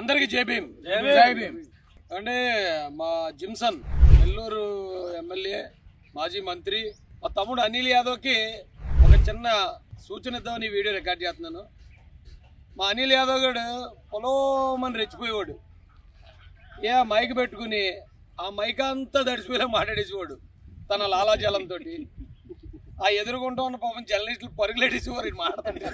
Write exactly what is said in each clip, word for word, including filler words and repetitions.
అందరికి జై భీమ్ జై భీమ్ అంటే మా జిమ్సన్ నెల్లూరు ఎమ్మెల్యే మాజీ మంత్రి మా తమ్ముడు అనిల్ యాదవ్కి ఒక చిన్న సూచన ఇద్దామని వీడియో రికార్డ్ చేస్తున్నాను. మా అనిల్ యాదవ్ గారు పొలోమని రెచ్చిపోయేవాడు. ఏ మైక్ పెట్టుకుని ఆ మైక్ అంతా దడిచిపోయేలా మాట్లాడేసేవాడు తన లాలాజలంతో. ఆ ఎదురుకుంటూ ఉన్న పాపం జర్నలిస్టులు పరుగులేటేసేవారు మాట్లాడుతుంటే.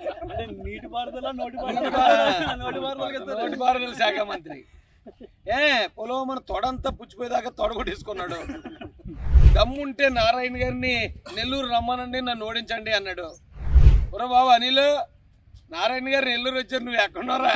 నోటిపారుదల శాఖ మంత్రి ఏ పొలోమని తొడంతా పుచ్చిపోయేదాకా తొడగొట్టేసుకున్నాడు. దమ్ముంటే నారాయణ గారిని నెల్లూరు రమ్మనండి, నన్ను ఓడించండి అన్నాడు. ఒరే బాబు అనిల్, నారాయణ గారు నెల్లూరు వచ్చారు, నువ్వు ఎక్కడున్నారా?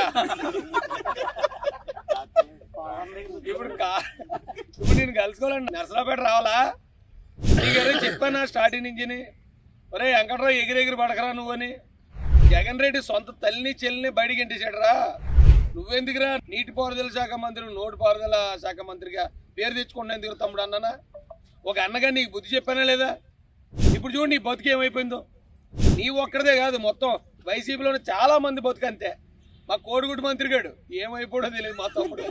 ఇప్పుడు ఇప్పుడు నేను కలుసుకోవాలండి, నర్సరాపేట రావాలా? నీకు చెప్పానా స్టార్టింగ్ నుంచి, ఒరే వెంకట్రావు ఎగిరెగిరి పడకరా నువ్వని. జగన్ రెడ్డి సొంత తల్లిని చెల్లిని బయటికి ఇంటించాడరా. నువ్వెందుకురా నీటిపారుదల శాఖ మంత్రి, నోటిపారుదల శాఖ మంత్రిగా పేరు తెచ్చుకుంటా ఎందుకు తమ్ముడు అన్నానా? ఒక అన్నగా నీకు బుద్ధి చెప్పానా లేదా? ఇప్పుడు చూడు నీ బతుకు ఏమైపోయిందో. నీ ఒక్కడదే కాదు, మొత్తం వైసీపీలో చాలా మంది బతుకు అంతే. మా కోడిగుడ్డు మంత్రి గాడు ఏమైపోడో తెలియదు మా తమ్ముడు.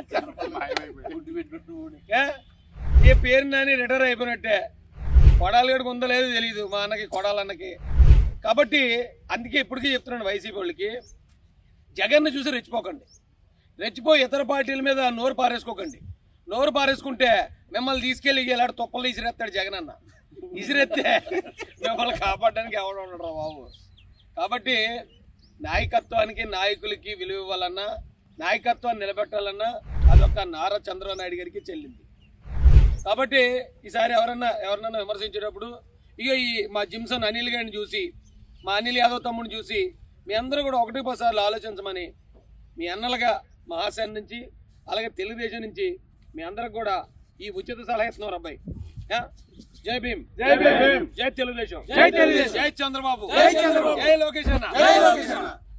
ఏ పేరు నాని రిటైర్ అయిపోయినట్టే. కొడాలగడికి ఉందో లేదో తెలియదు మా అన్నకి, కొడాలన్నకి. కాబట్టి అందుకే ఇప్పటికీ చెప్తున్నాను వైసీపీ వాళ్ళకి, జగన్ను చూసి రెచ్చిపోకండి. రెచ్చిపోయి ఇతర పార్టీల మీద నోరు పారేసుకోకండి. నోరు పారేసుకుంటే మిమ్మల్ని తీసుకెళ్ళి ఇలాంటి తుప్పలు ఇసిరేస్తాడు జగన్ అన్న. ఇసిరెత్తే మిమ్మల్ని కాపాడడానికి ఎవరు ఉండడు బాబు. కాబట్టి నాయకత్వానికి నాయకులకి విలువ ఇవ్వాలన్నా, నాయకత్వాన్ని నిలబెట్టాలన్నా అదొక నారా చంద్రబాబు నాయుడు గారికి చెల్లింది. కాబట్టి ఈసారి ఎవరన్నా ఎవరినన్నా విమర్శించేటప్పుడు ఇక ఈ మా జిమ్సన్ అనిల్ గారిని చూసి, మా అనిల్ యాదవ్ తమ్ముడిని చూసి మీ అందరూ కూడా ఒకటి పదిసార్లు ఆలోచించమని మీ అన్నలుగా మహాసేన నుంచి అలాగే తెలుగుదేశం నుంచి మీ అందరికి కూడా ఈ ఉచిత సలహా ఇస్తున్నారు అబ్బాయి. జై భీమ్, జై భీమ్, జై తెలుగుదేశం, జై తెలుగుదేశం, జై చంద్రబాబు, జై చంద్రబాబు, జై లోకేష్ అన్న, జై లోకేష్ అన్న.